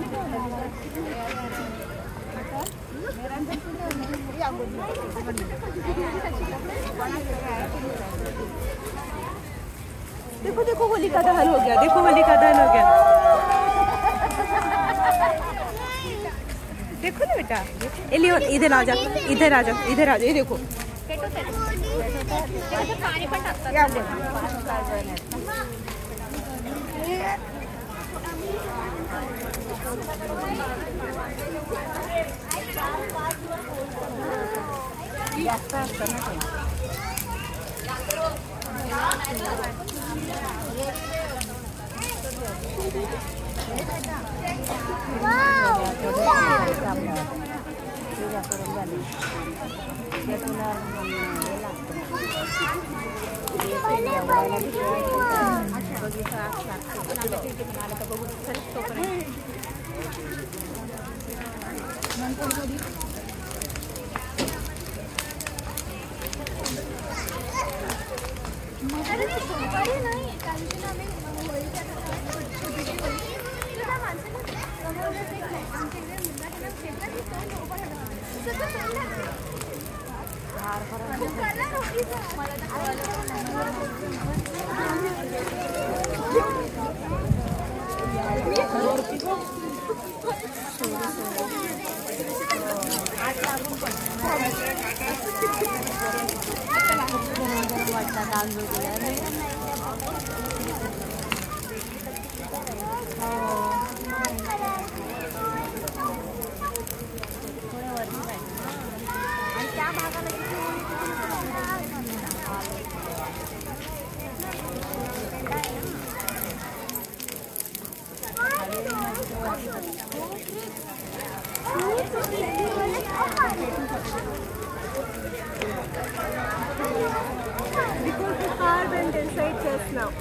देखो देखो होली का दहन हो गया, देखो होली का दहन हो गया। देखो ना बेटा, एलियन इधर आ जा, इधर आ जा, इधर आ जा, ये देखो पानी because the car went inside just now.